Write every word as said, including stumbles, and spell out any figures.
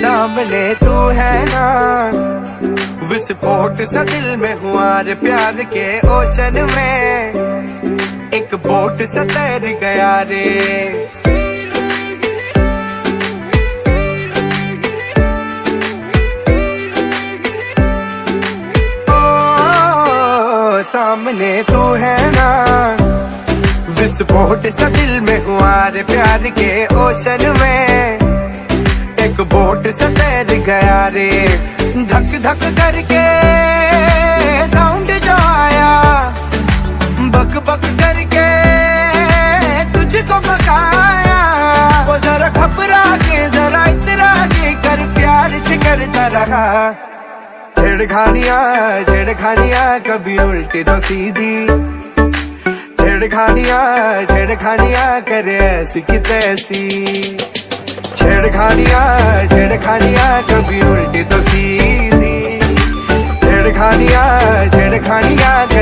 सामने तू है ना, विस्फोट सा दिल में हुआ रे प्यार के ओशन में, एक बोट सा तैर गया रे। ओ सामने तू है ना, विस्फोट सा दिल में हुआ रे प्यार के ओशन में, एक बोट से तैर गया रे। धक धक करके साउंड जो आया, बक बक करके तुझको बकाया। वो जरा घबरा के जरा इतरा के कर प्यार से करता रहा। छेड़खानियां छेड़खानियां कभी उल्टी तो सीधी, छेड़खानियां छेड़खानियां करे ऐसी की तैसी। छेड़खानियां छेड़खानियां कभी उल्टी तो सीधी, छेड़खानियां छेड़खानियां